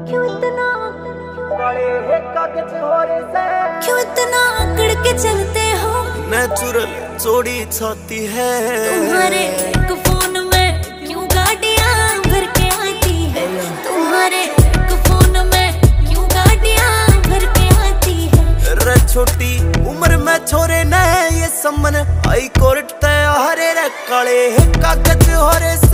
क्यों इतना काले कागज हो रे से क्यों इतना अकड़ के चलते हो? नेचुरल चौड़ी छाती है तुम्हारे एक फोन में क्यों गाड़ियां भर के आती है? तुम्हारे एक फोन में क्यों गाड़ियां भर के आती है? रे छोटी उम्र में छोरे ने ये समन हाई कोर्ट ते हरे रे काले कागज हो रे